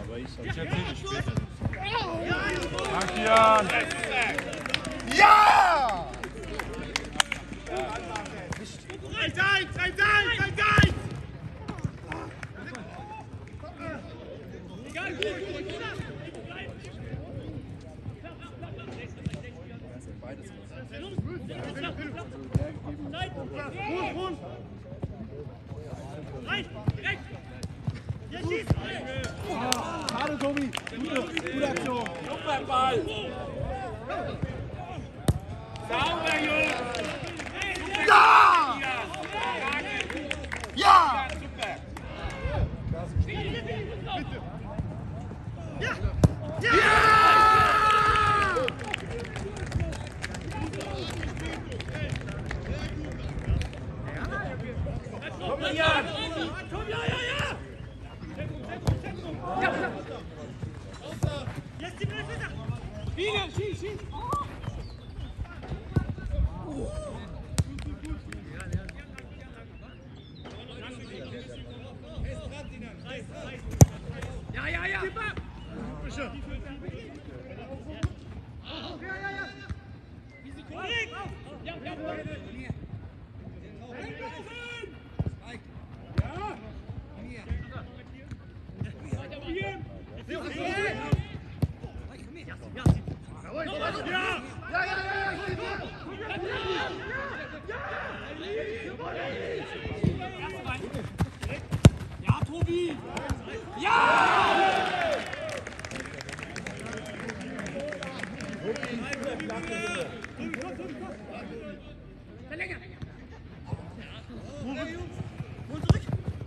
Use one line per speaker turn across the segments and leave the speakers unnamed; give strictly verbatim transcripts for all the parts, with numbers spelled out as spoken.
Ich erzähle später.
Danke, Jan!
Ja!
eins eins, eins eins, eins eins! Egal, gut, gut, gut!
Schade, Tobi. Gute, gute Aktion.
Super Ball. Sauber, Jungs.
Ja! Ja!
Super.
Ja! Ja!
Komm mal, Jan. Komm, ja, ja, ja. Jetzt die Bälle. Wieder, schieß, schieß. Ja, ja, ja. Bitte. Ja, ja, ja. Risiko. Ja, ja, ja. Ja, Tobi! Ja! Verlänger! Und zurück!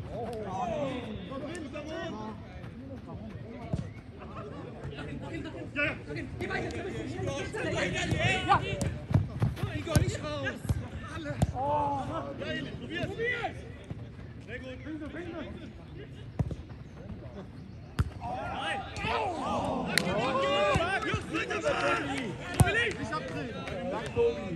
Ja, ja! Geh weiter! Ja! Igor, nicht raus! Alle! Ja, Eli, probier's! Probier's! Sehr gut! Finde, finde! Nein! Oh! Just, bitte! Ich hab drin!
Dank, Tobi.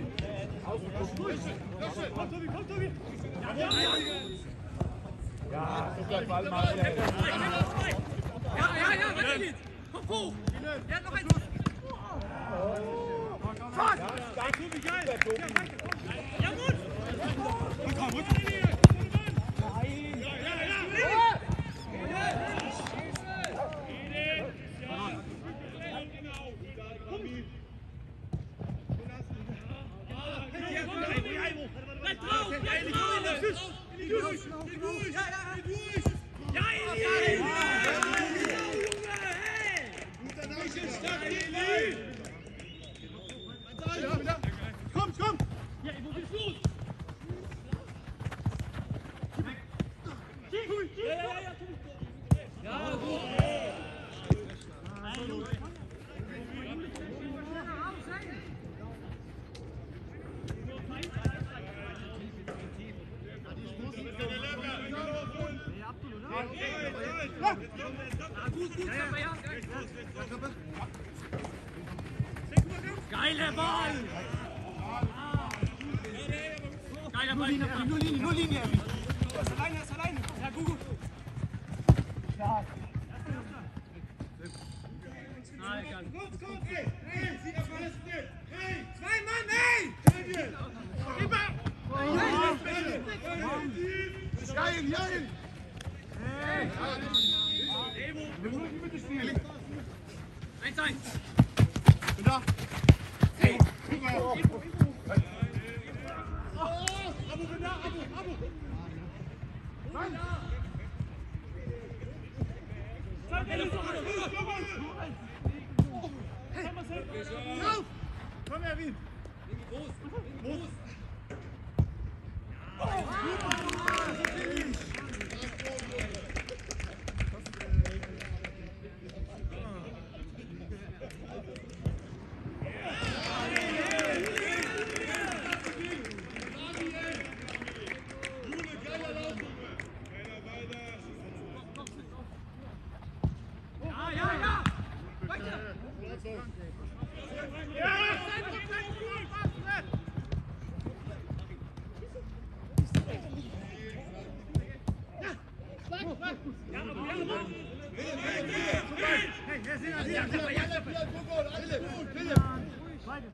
Komm, Tobi, komm, Tobi! Ja, ja, ja!
Ja, super Ball, Marcel.
Ja, ja, ja, weiter geht's! Kopf hoch! Er hat noch eins! Fahren! Ja, Tobi, geil! Ja, weiter, komm! Ja, gut! Komm, rück! Nein! Ja, ja, ja! Bleib drauf! Bleib drauf! Durch! Durch! Ja, ja, durch! Ja, Eli! Komm, komm! Ja, wo geht's los? Ja, ja, ja, ja, gut! Geiler Ball! Geiler Ball!
Nur Linie, nur Linie.
Er ist alleine, er ist alleine! Ja, gut, gut!
Ja.
Nein, gar nicht.
Komm, komm, ey, ey, sieh das alles mit. Hey,
Zwei Mann, ey!
Geil, geil.
Hey!
Wir müssen die Mitte spielen.
Eins, eins!
Bin da.
Hey!
Guck mal.
Abo, bin da, Abo, Abo.
Nein.
Lauf! Komm, Erwin.
Groß! Groß! Ja, ja, ja! Weiter! Ja, aber ja,
Hier, hier, hier, hier, Gol, alle.